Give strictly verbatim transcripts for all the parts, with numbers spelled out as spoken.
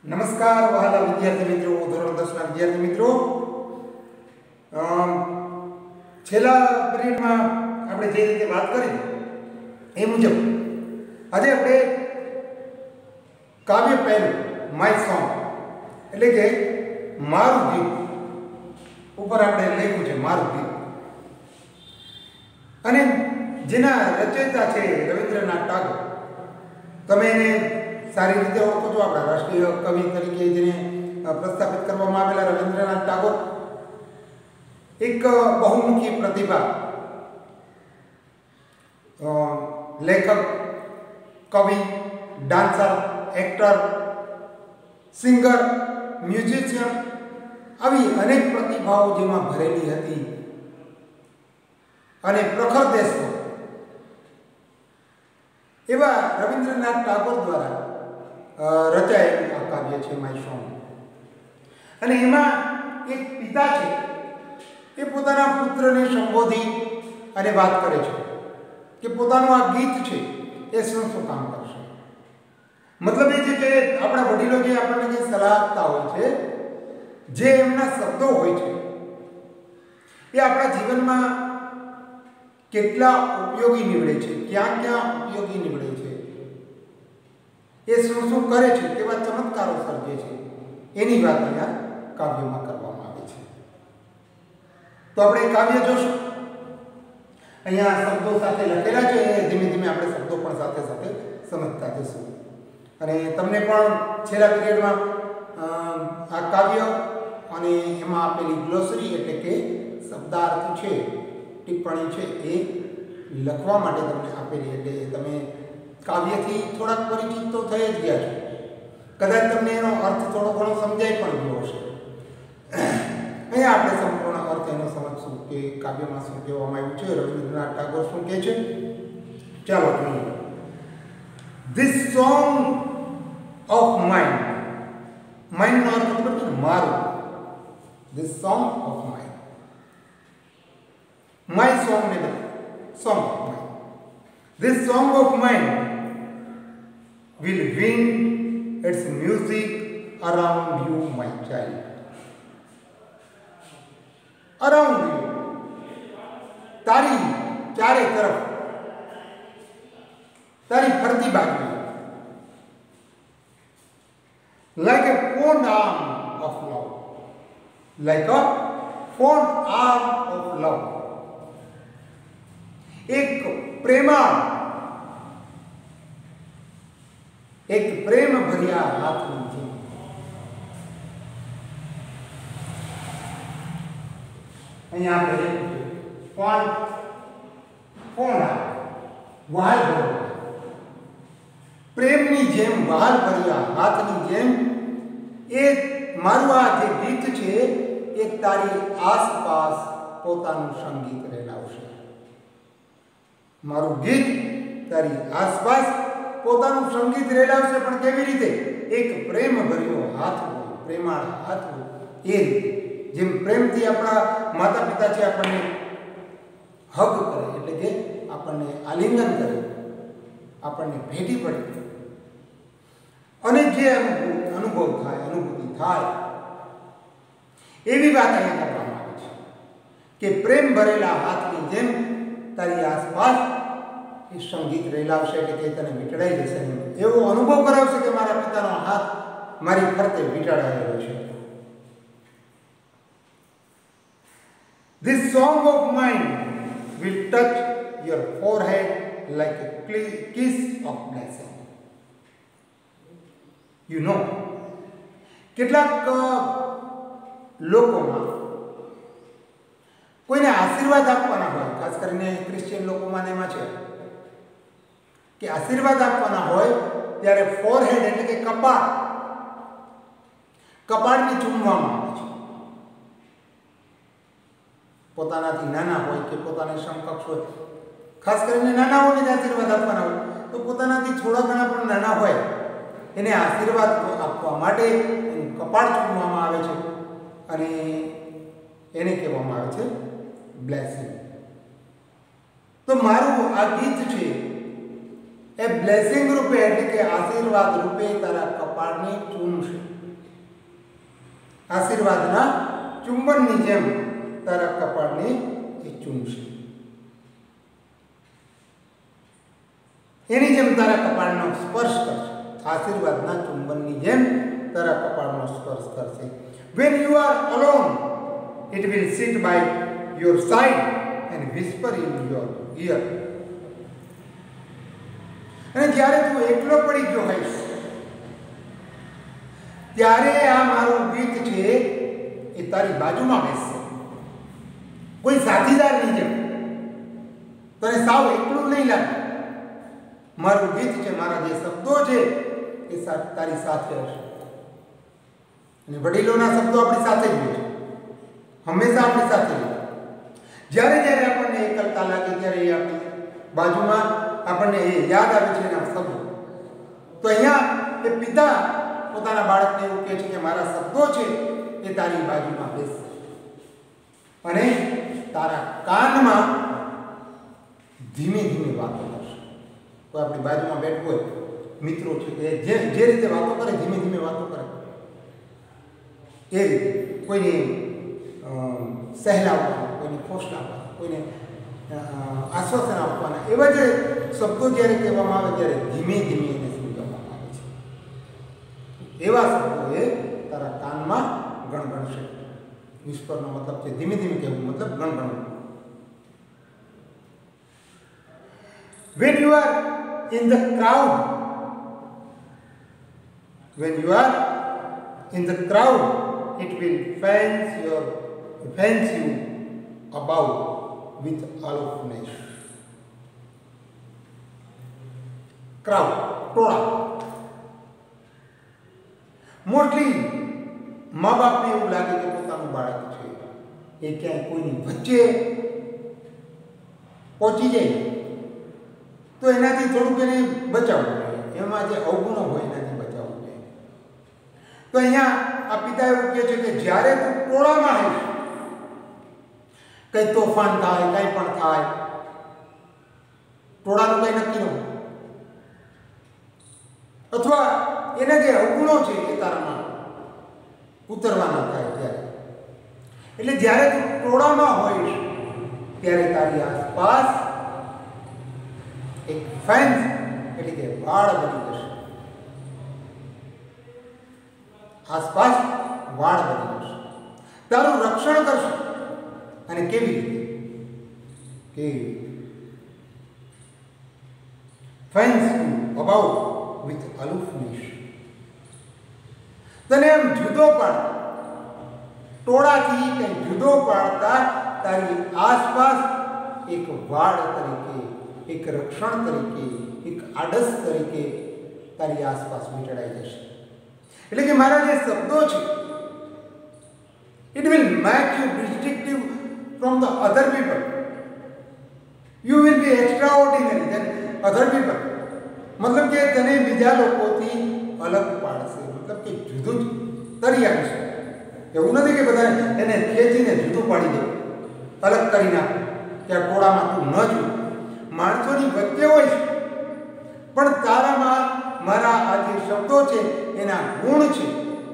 નમસ્કાર વહાલા વિદ્યાર્થી મિત્રો, ધોરણ દસ ના વિદ્યાર્થી મિત્રો, છેલ્લા પીરિયડમાં આપણે જે રીતે વાત કરી એ મુજબ આજે આપણે કાવ્ય પહેલું માય સોંગ એટલે કે મારું ગીત ઉપર આપણે લખ્યું છે મારું ગીત, અને જેના રચયિતા છે રવિન્દ્રનાથ ટાગોર. તમે એને સારી રીતે ઓળખો છો, આપણા રાષ્ટ્રીય કવિ તરીકે જેને પ્રસ્થાપિત કરવામાં આવેલા રવિન્દ્રનાથ ટાગોર એક બહુમુખી પ્રતિભા, લેખક, કવિ, ડાન્સર, એક્ટર, સિંગર, મ્યુઝિશિયન, આવી અનેક પ્રતિભાઓ જેમાં ભરેલી હતી અને પ્રખર દેશમાં એવા રવિન્દ્રનાથ ટાગોર દ્વારા રચાયેલું આ કાવ્ય છે માય સોંગ. અને એમાં એક પિતા છે એ પોતાના પુત્રને સંબોધી અને વાત કરે છે કે પોતાનું આ ગીત છે એ શું શું કામ કરશે. મતલબ એ છે કે આપણા વડીલો જે આપણને જે સલાહ આપતા હોય છે, જે એમના શબ્દો હોય છે એ આપણા જીવનમાં કેટલા ઉપયોગી નીવડે છે, ક્યાં ક્યાં ઉપયોગી નીવડે છે, એ શું શું કરે છે, કેવા ચમત્કારો સર્જે છે, એની વાત અહીંયા કાવ્યમાં કરવામાં આવે છે. તો આપણે કાવ્ય જોશું. અહીંયા શબ્દો સાથે લખેલા છે, ધીમે ધીમે આપણે શબ્દો પણ સાથે સાથે સમજતા જશું. અને તમને પણ છેલ્લા પીરિયડમાં આ કાવ્ય અને એમાં આપેલી ગ્લોસરી એટલે કે શબ્દાર્થ છે, ટિપ્પણી છે, એ લખવા માટે તમને આપેલી, એટલે તમે કાવ્યથી થોડાક પરિચિત તો થઈ જ ગયા છો. કદાચ તમને એનો અર્થ થોડો ઘણો સમજાય પણ ગયો હશે. અહીંયા આપણે સંપૂર્ણ અર્થ એનો સમજશું કે કાવ્યમાં શું કહેવામાં આવ્યું છે, રવિન્દ્રનાથ ટાગોર શું કહે છે. ચાલો જોઈએ. ધીસ સોંગ ઓફ માઇન્ડ, માઇન્ડનો અર્થ ખબર છે ને, મારું. This song of mind, my song ને બદલે song of mind. This song of mind will win its music around you, my child. Around you, તારી ચારે તરફ, તારી ફરતી બાજુ, like a fond arm of love, like a fond arm of love, એક પ્રેમા, એક પ્રેમ ભર્યા હાથની જેમ. અહીંયા આપણે ફોન ફોન વહાલ ભર્યા, પ્રેમની જેમ વહાલ ભર્યા હાથની જેમ એ મારું આ જે ગીત છે એ તારી આસપાસ પોતાનું સંગીત રેલાવશે. મારું ગીત તારી આસપાસ પોતાનું સંગીત રેલાવશે, પણ કેવી રીતે? એક પ્રેમ ભર્યો હાથ હોય, પ્રેમાળ હાથ હોય એ રીતે. જેમ પ્રેમથી આપણા માતા પિતા છે આપણને હગ કરે એટલે કે આપણને આલિંગન કરે, આપણને ભેટી પડે અને જે અનુભવ અનુભવ થાય, અનુભૂતિ થાય, એવી વાત અહીંયા કરવામાં આવે છે કે પ્રેમ ભરેલા હાથની જેમ તારી આસપાસ એ સંગીત રેલાવશે, એટલે કે તને વીંટળાઈ જશે, એવો અનુભવ કરાવશે કે મારા પિતાનો હાથ મારી ફરતે વીંટાળાયેલો છે. This song of mine will touch your forehead like a kiss of blessing. You know, કેટલાક લોકોમાં કોઈને આશીર્વાદ આપવાના હોય, ખાસ કરીને ક્રિશ્ચિયન લોકોમાં એમાં છે કે આશીર્વાદ આપવાના હોય ત્યારે ફોરહેડ એટલે કે કપાળ, કપાળને ચૂમવામાં આવે છે. પોતાનાથી નાના હોય કે પોતાની સમકક્ષ હોય, ખાસ કરીને નાનાઓને જ આશીર્વાદ આપવાના હોય, તો પોતાનાથી થોડા ઘણા પણ નાના હોય એને આશીર્વાદ આપવા માટે એનું કપાળ ચૂમવામાં આવે છે અને એને કહેવામાં આવે છે બ્લેસિંગ. તો મારું આ ગીત છે એ બ્લેસિંગ રૂપે એટલે કે આશીર્વાદ રૂપે તારા કપાળને ચૂમશે. આશીર્વાદના ચુંબનની જેમ તારા કપાળને એ ચૂમશે, એની જેમ તારા કપાળનો સ્પર્શ કરશે. આશીર્વાદના ચુંબનની જેમ તારા કપાળનો સ્પર્શ કરશે. When you are alone, it will sit by your side and whisper in your ear. અને જ્યારે તું એકલો પડી ગયો હોઈશ ત્યારે આ મારું ગીત છે એ તારી બાજુમાં બેસશે, કોઈ સાથીદારની જેમ. તને સાવ એકલું નહીં લાગે. મારું ગીત છે, મારા જે શબ્દો છે એ તારી સાથે હશે. અને વડીલોના શબ્દો આપણી સાથે જ હોય છે, હંમેશા આપણી સાથે જ. જ્યારે જ્યારે આપણને એકલતા લાગે ત્યારે એ આપણી બાજુમાં આપણને એ યાદ આવે છે એના શબ્દો. તો અહીંયા એ પિતા પોતાના બાળકને એવું કહે છે કે મારા શબ્દો છે એ તારી બાજુમાં બેસશે અને તારા કાનમાં ધીમે ધીમે વાતો કરશે. કોઈ આપણી બાજુમાં બેઠું હોય, મિત્રો છે કે જે જે રીતે વાતો કરે, ધીમે ધીમે વાતો કરે, એ રીતે કોઈને સહેલાવવાનું, કોઈને ખોસલાવવાનું, કોઈને આશ્વાસન આપવાના, એવા જે શબ્દો જ્યારે કહેવામાં આવે ત્યારે ધીમે ધીમે એને સમજાવવામાં આવે છે. એવા શબ્દો એ તારા કાનમાં ગણગણશે. વિસ્પરનો મતલબ છે ધીમે ધીમે કહેવું, મતલબ ગણગણવું. When you are in the crowd, when you are in the crowd, it will fence your fence you about with aloofness. Crowd, ટોળા. મોસ્ટલી મા બાપને એવું લાગે કે પોતાનું બાળક છે એ ક્યાંય કોઈની વચ્ચે પહોંચી જાય તો એનાથી થોડુંક એને બચાવવું જોઈએ, એમાં જે અવગુણો હોય એનાથી બચાવવું જોઈએ. તો અહીંયા આ પિતા એવું કહે છે કે જ્યારે તું ટોળામાં આવીશ, કંઈ તોફાન થાય, કંઈ પણ થાય, ટોળાનું કંઈ નક્કી ન હોય, અથવા એના જે અવગુણો છે એ તારામાં ઉતરવાના થાય ત્યારે, એટલે જ્યારે તું ટોળામાં હોઈશ ત્યારે તારી આસપાસ એક ફેન્સ એટલે કે વાડ બની જશે. આસપાસ વાડ બની જશે, તારું રક્ષણ કરશે. અને કેવી રીતે? કેવી રીતે? Fence about with aloofness. તને એમ જુદો પાડતા, ટોળાથી કંઈ જુદો પાડતા તારી આસપાસ એક વાડ તરીકે, એક રક્ષણ તરીકે, એક આડસ તરીકે તારી આસપાસ વીંટળાઈ જશે. એટલે કે મારા જે શબ્દો છે, it will make you distinctive from the other people. You will be extraordinary than other people. મતલબ કે તને બીજા લોકોથી અલગ પાડશે, મતલબ કે જુદું જ તરી આપશે. એવું નથી કે બધા એને ખેંચીને જુદું પાડી દે, અલગ કરી નાખે કે આ ટોળામાં તું ન જુ. માણસોની વચ્ચે હોય છે પણ તારામાં મારા આ જે શબ્દો છે એના ગુણ છે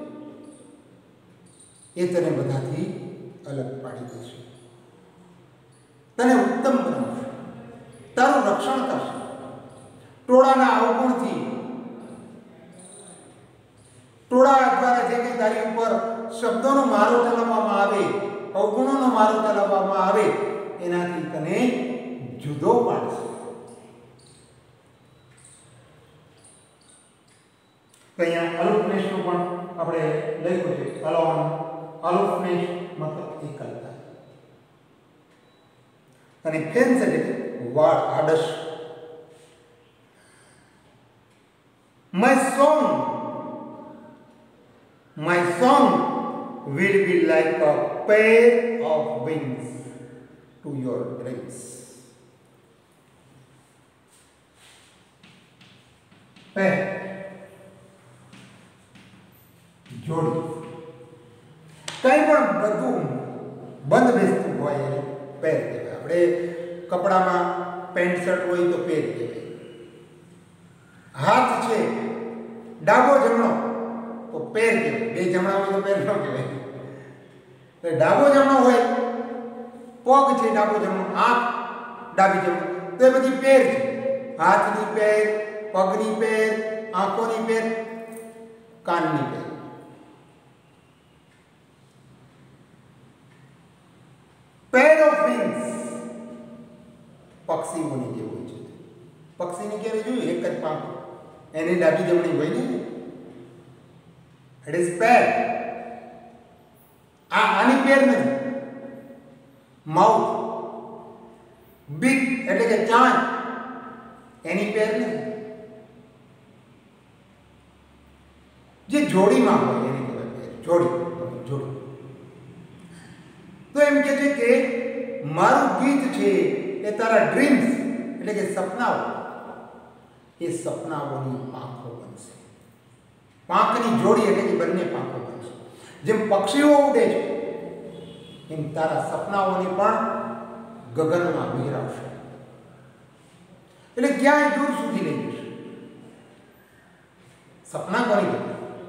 એ તને બધાથી અલગ પાડી દેશે, તને ઉત્તમ બનાવશે, તારું રક્ષણ કરશે. ટોળાના અવગુણથી, ટોળા દ્વારા જે કંઈ તારી ઉપર શબ્દોનો મારો ચલાવવામાં આવે, અવગુણોનો મારો ચલાવવામાં આવે, એનાથી તને જુદો પાડશે. અહીંયા અલુફનેસનું પણ આપણે લખ્યું છે, અલોન. અલુફનેસ મતલબ એકલતા, અને ફેન્સ એટલે વાડ, આડસ. My song, my song will be like a pair of wings to your dreams. પેર, જોડી. કંઈ પણ બધું બંધ બેસતું હોય એને પેર કહેવાય. આપણે કપડામાં પેન્ટ શર્ટ હોય તો પેર કહેવાય. હાથ છે ડાબો જમણો તો પેર કહેવાય. બે જમણા હોય તો પેર ન કહેવાય. એટલે ડાબો જમણો હોય, પગ છે ડાબો જમણો, આંખ ડાબી જમણી, તો એ બધી પેર છે. હાથની પેર, પગની પેર, આંખોની પેર, કાનની પેર. પેર ઓફ વિંગ્સ પક્ષીઓની જે હોય છે. પક્ષીને ક્યારે જોયું એક જ પાંખ, એની ડાબી જમણી હોય ને, ઇટ ઇઝ પેર. આ આની પેર નથી. માઉથ બિગ એટલે કે ચાંદ, એની પેર નથી. જે જોડીમાં હોય એની કહેવાય પેર. જોડી જોડી. તો એમ કે છે કે મારું ગીત છે એ તારા ડ્રીમ્સ એટલે કે સપનાઓ, એ સપનાઓની પાંખો બનશે. પાંખની જોડી એટલે કે બંને પાંખો બનશે. જેમ પક્ષીઓ ઉડે છે એમ તારા સપનાઓને પણ ગગનમાં વિહરાવશે. એટલે ક્યાંય દૂર સુધી લઈ જશે. સપના કોની ગમે?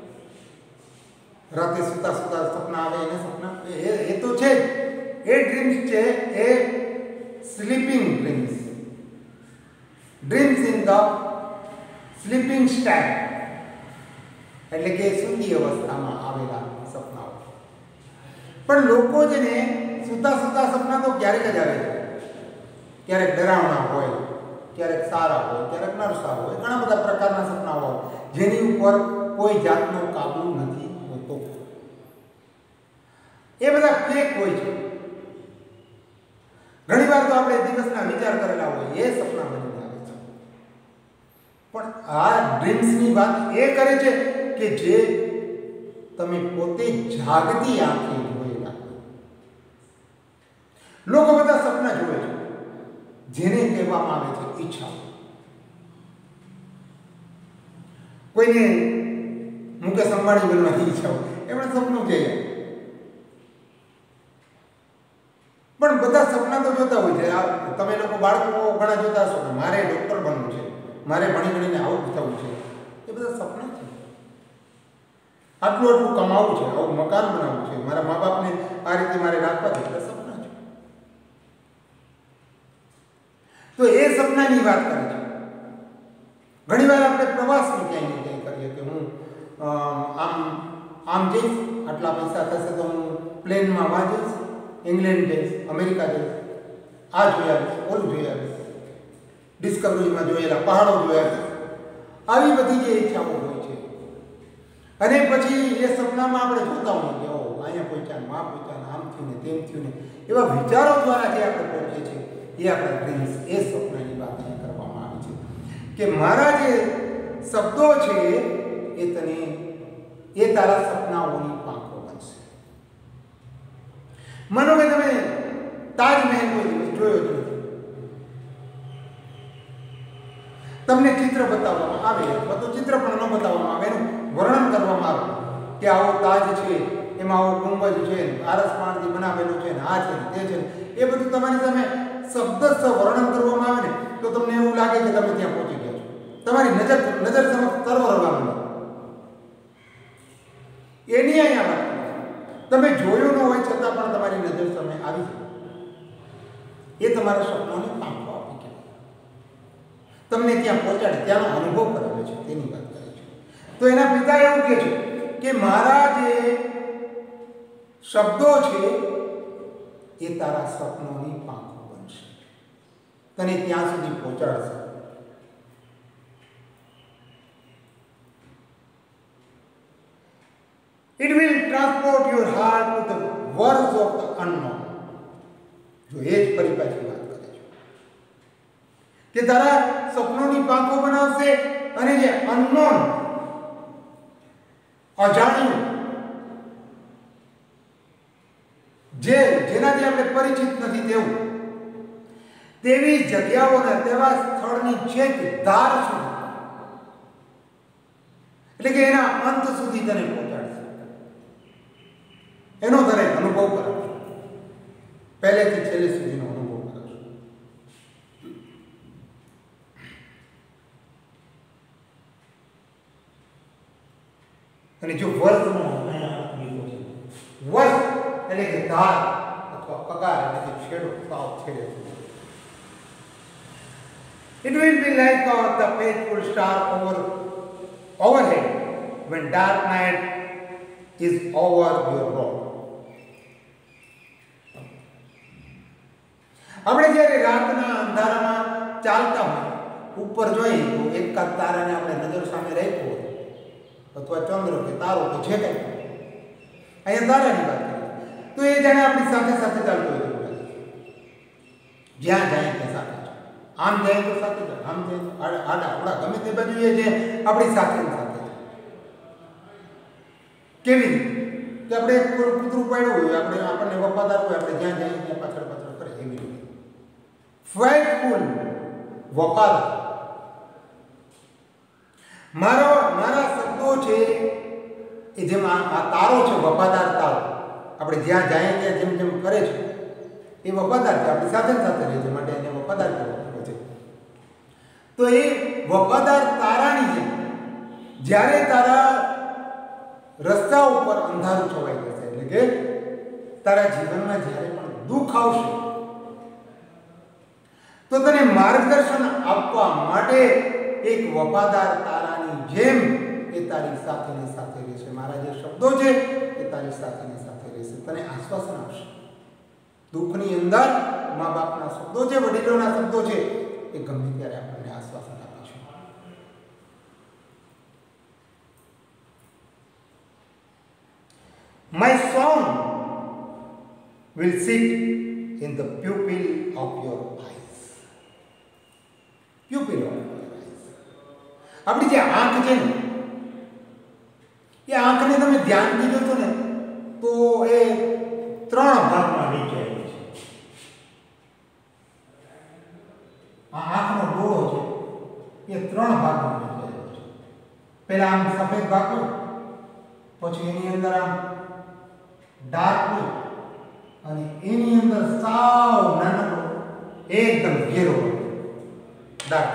રાતે સુતા સુતા સપના આવે એને સપના, એ એ તો છે જ. એ ડ્રીમ્સ છે એ sleeping dreams, dreams in the sleeping state, એટલે કે સૂતી અવસ્થામાં આવેલા સપનાઓ. પણ લોકો છે ને સુતા સુતા સપના તો ક્યારેક જ આવે છે. ક્યારેક ડરાવણા હોય, ક્યારેક સારા હોય, ક્યારેક નરસા હોય, ઘણા બધા પ્રકારના સપના હોય જેની ઉપર કોઈ જાતનો કાબુ નથી હોતો. એ બધા ફેક હોય છે. ઘણી વાર તો આપણે દિવસના વિચાર કરેલા હોય એ સપના બનીને આવે છે. પણ આ ડ્રીમ્સની વાત એ કરે છે કે જે તમે પોતે જાગતી આંખે જોયેલા. લોકો બધા સપના જોવે છે જેને કહેવામાં આવે છે ઈચ્છા. કોઈને મુકેશ અંબાણી બનવાની ઈચ્છા હોય, એમણે સપનું કહે. પણ બધા સપના તો જોતા હોય છે. આ તમે લોકો બાળકો ઘણા જોતા હશો કે મારે ડૉક્ટર બનવું છે, મારે ભણી ગણીને આવું થવું છે. એ બધા સપના છે. આટલું આટલું કમાવું છે, આવું મકાન બનાવવું છે, મારા મા બાપને આ રીતે મારે રાખવા છે, બધા સપના છે. તો એ સપનાની વાત કરે છે. ઘણી વાર આપણે પ્રવાસની ક્યાંય ને ક્યાંય કરીએ કે હું આમ આમ જઈશ, આટલા પૈસા થશે તો હું પ્લેનમાં વાં જઈશ, ઇંગ્લેન્ડ જઈશ, અમેરિકા જઈશ, આ જોઈ આવીશ, ઓલું જોઈ આવીશ, ડિસ્કવરીમાં જોયેલા પહાડો જોયા છે. આવી બધી જે ઈચ્છાઓ હોય છે. અને પછી એ સપનામાં આપણે જોતા હોઈએ કે ઓ અહીંયા પહોંચ્યા, માં પહોંચ્યા, આમ થયું ને તેમ થયું ને, એવા વિચારો દ્વારા જે આપણે પહોંચીએ છીએ એ આપણા ડ્રીમ્સ, એ સપનાની વાત અહીં કરવામાં આવી છે કે મારા જે શબ્દો છે એ તને એ તારા સપનાઓની પાંખો બનશે. માનો કે તમે તાજમહેલ કોઈ દિવસ જોયો જ નથી, તમને ચિત્ર બતાવવામાં આવે અથવા તો ચિત્ર પણ ન બતાવવામાં આવે, એનું વર્ણન કરવામાં આવે કે આવો તાજ છે, એમાં આવો ગુંબજ છે, આરસ પાણથી બનાવેલું છે, આ છે તે છે, એ બધું તમારી સામે શબ્દસ્થ વર્ણન કરવામાં આવે ને તો તમને એવું લાગે કે તમે ત્યાં પહોંચી ગયા છો. તમારી નજર નજર સમક્ષ તરવરવા માંડે. એની અહીંયા વાત તમે જોયું ન હોય છતાં પણ તમારી નજર સામે આવી જાય. એ તમારા સપનાને પાંખો આપી ગયા, તમને ત્યાં પહોંચાડે, ત્યાંનો અનુભવ કરાવે છે, તેની વાત કરે છે. તો એના પિતા એવું કહે છે કે મારા જે શબ્દો છે એ તારા સપનોની પાંખો બનશે, તને ત્યાં સુધી પહોંચાડશે. It will transport your heart to the worlds of the unknown. જો એ જ પરિપાટી વાત કરે છે કે તારા સપનોની પાંખો બનાવશે અને જે અનનોન, અજાણ્યું, જે જેનાથી આપણે પરિચિત નથી તેવું, તેવી જગ્યાઓના, તેવા સ્થળની છેક ધાર સુધી, એટલે કે એના અંત સુધી તને પહોંચાડશે. એનો તને અનુભવ કરાવશે, પહેલેથી છેલ્લે સુધીનો અનુભવ કરાવશે. અને જો વર્ષનો વર્ષ એટલે કે ધાર અથવા પગાર એટલે કે છેડો સાવ છેડે. It will be like uh, the faithful star over overhead when dark night is over your road. આપણે જ્યારે રાતના અંધારામાં ચાલતા હોય ઉપર જોઈએ તો એકાદ તારાને આપણે નજર સામે રાખ્યો હોય અથવા ચંદ્ર કે તારો કે જે કંઈ અહીંયા તારાની વાત કરીએ તો એ જાણે આપણી સાથે સાથે ચાલતો હોય જ્યાં જાય ત્યાં સાથે આમ જાય તો સાથે જાય આમ જાય તો આડા આવડા ગમે તે બાજુ એ જે આપણી સાથે સાથે કેવી રીતે કે આપણે કૂતરું પાડ્યું હોય આપણે આપણને વફાદાર હોય આપણે જ્યાં જાય ત્યાં પાછળ પાછળ કરે એવી રીતે ફેથફુલ વફાદાર. મારો મારા શબ્દો છે એ જેમ આ તારો છે વફાદાર તારો આપણે જ્યાં જાય ત્યાં જેમ જેમ કરે છે એ વફાદાર છે આપણી સાથે સાથે રહે છે માટે એને વફાદાર કહેવામાં આવે છે. તો એ વફાદાર તારાની જેમ જ્યારે તારા રસ્તા ઉપર અંધારું છવાઈ જશે એટલે કે તારા જીવનમાં જ્યારે પણ દુઃખ આવશે તો તને માર્ગદર્શન આપવા માટે એક વફાદાર તારાની જેમ એ તારી સાથે ને સાથે રહેશે. મારા જે શબ્દો છે એ તારી સાથે ને સાથે રહેશે, તને આશ્વાસન આપશે. દુઃખની અંદર મા બાપના શબ્દો છે, વડીલોના શબ્દો છે એ ગમે ત્યારે આપણને આશ્વાસન આપે છે. My song will sit in the pupil of your eyes. Pupil of your eyes. આપણી જે આંખ છે ને એ આંખને તમે ધ્યાનથી જોશો ને તો એ ત્રણ ભાગમાં વહેંચાયેલી છે. આ આંખનો ડોળો છે એ ત્રણ ભાગમાં વહેંચાયેલો છે. પહેલા આમ સફેદ ભાગ હોય, પછી એની અંદર આમ ડાર્ક હોય અને એની અંદર સાવ નાનકડો એકદમ ઘેરો ડાર્ક.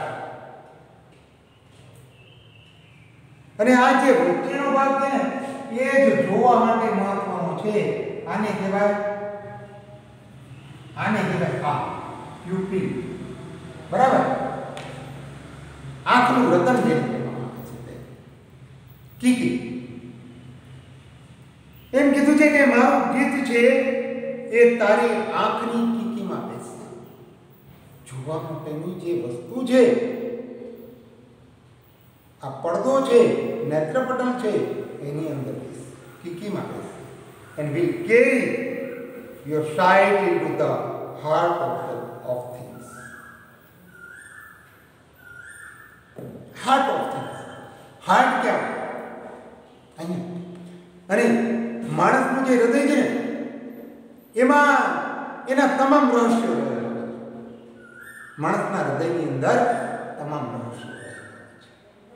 અને આ જે વચ્ચેનો ભાગ છે ને એ જ જોવા માટે મહત્વનો છે. આને કહેવાય આને કહેવાય આ પ્યુપિલ. બરાબર? આંખનું રતન જે કહેવામાં આવે છે તે કીકી. એમ કીધું છે કે મારું ગીત છે એ તારી આંખની કીકીમાં બેસશે. જોવા માટેની જે વસ્તુ છે, આ પડદો છે, નેત્રપટલ છે, એની અંદર બેસશે, કીકીમાં બેસશે. And will carry your sight into the heart of, the, of things. Heart of things. Heart क्या? અને માણસનું જે હૃદય છે ને એમાં એના તમામ રહસ્યો રહેલા છે. માણસના હૃદયની અંદર તમામ રહસ્યો રહેલા છે.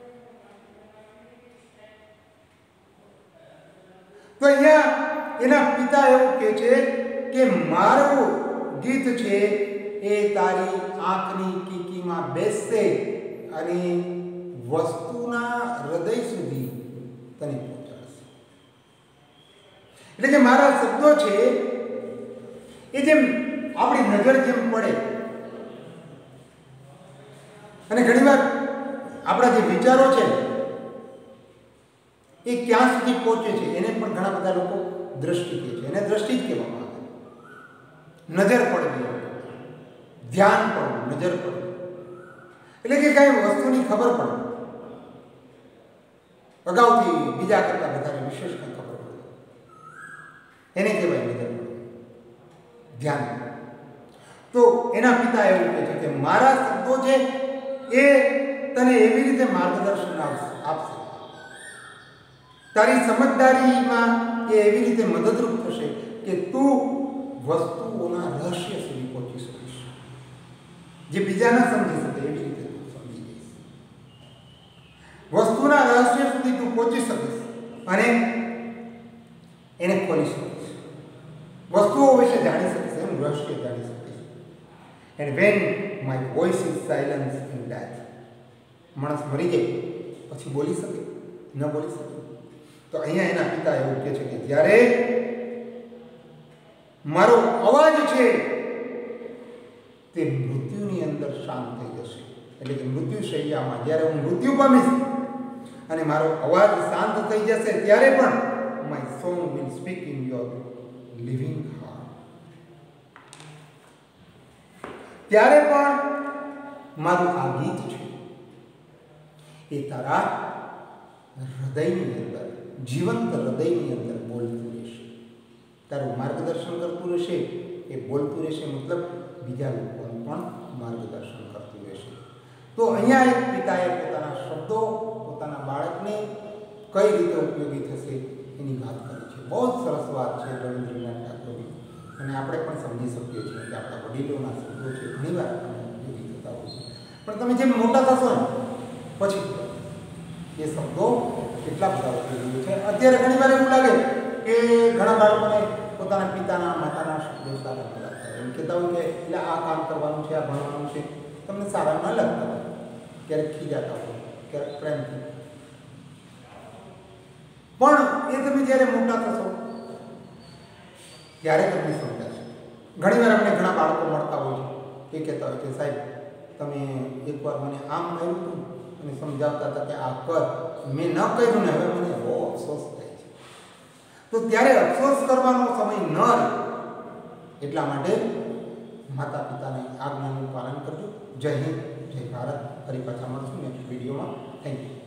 તો અહીંયા એના પિતા એવું કહે છે કે મારું ગીત છે એ તારી આંખની કીકીમાં બેસશે અને વસ્તુના હૃદય સુધી તને પહોંચાડશે. એટલે કે મારા શબ્દો છે એ જેમ આપણી નજર જેમ પડે અને ઘણીવાર આપણા જે વિચારો છે એ ક્યાં સુધી પહોંચે છે એને પણ ઘણા બધા લોકો દ્રષ્ટિ કહે છે. એને દ્રષ્ટિ જ કહેવામાં આવે. નજર પડવી, ધ્યાન પડવું, નજર પડવું એટલે કે કઈ વસ્તુની ખબર પડે, અગાઉથી બીજા કરતા વધારે વિશેષ કંઈ ખબર પડે, એને કહેવાય નજર પડવું, ધ્યાન. તો એના પિતા એવું કહે છે કે મારા શબ્દો છે એ તને એવી રીતે માર્ગદર્શન આપશે, તારી સમજદારીમાં એ એવી રીતે મદદરૂપ થશે કે તું વસ્તુઓના રહસ્ય સુધી પહોંચી શકીશ. જે બીજા ન સમજી શકે એવી રીતે તું સમજી જઈશ. વસ્તુના રહસ્ય સુધી તું પહોંચી શકીશ અને એને ખોલી શકીશ. વસ્તુઓ વિશે જાણી શકીશ, એનું રહસ્ય જાણી શકીશ. And when my voice is silence in death. માણસ મરી જાય પછી બોલી શકે, ન બોલી શકે. તો અહીંયા એના પિતા એવું કહે છે કે જ્યારે મારો અવાજ છે તે મૃત્યુની અંદર શાંત થઈ જશે. એટલે કે મૃત્યુ શૈયામાં જ્યારે હું મૃત્યુ પામીશ અને મારો અવાજ શાંત થઈ જશે ત્યારે પણ my song will speak in your living heart. ત્યારે પણ મારું આ ગીત છે એ તારા હૃદયની અંદર, જીવંત હૃદયની અંદર બોલતું રહેશે, તારું માર્ગદર્શન કરતું રહેશે. એ બોલતું રહેશે મતલબ બીજા લોકોનું પણ માર્ગદર્શન કરતું રહેશે. તો અહીંયા એક પિતાએ પોતાના શબ્દો પોતાના બાળકને કઈ રીતે ઉપયોગી થશે એની વાત કરી છે. બહુ જ સરસ વાત છે રવિન્દ્રનાથ ટાગોરની, અને આપણે પણ સમજી શકીએ છીએ કે આપણા વડીલોના શબ્દો છે ઘણીવાર ઉપયોગી થતા હોય છે. પણ તમે જેમ મોટા થશો ને પછી એ શબ્દો કેટલા બધા ઉપયોગી છે. અત્યારે ઘણીવાર એવું લાગે કે ઘણા બાળકોને પોતાના પિતાના માતાના શબ્દો સારા ન લાગતા હોય. એમ કહેતા હોય કે એટલે આ કામ કરવાનું છે, આ ભણવાનું છે, તમને સારા ન લાગતા હોય. ક્યારેક ખીજાતા હોય, ક્યારેક પ્રેમથી. પણ એ તમે જ્યારે મોટા થશો ત્યારે તમને સમજાશે. ઘણીવાર આપણે ઘણા બાળકો મળતા હોય છે, એ કહેતા હોય કે સાહેબ તમે એકવાર મને આમ કહ્યું હતું અને સમજાવતા હતા કે આ કર, મેં ન કર્યું ને હવે મને બહુ અફસોસ થાય છે. તો ત્યારે અફસોસ કરવાનો સમય ન રહે એટલા માટે માતા પિતાની આજ્ઞાનું પાલન કરજો. જય હિન્દ, જય ભારત. ફરી પાછા મળશું નેક્સ્ટ વિડીયોમાં. Thank you.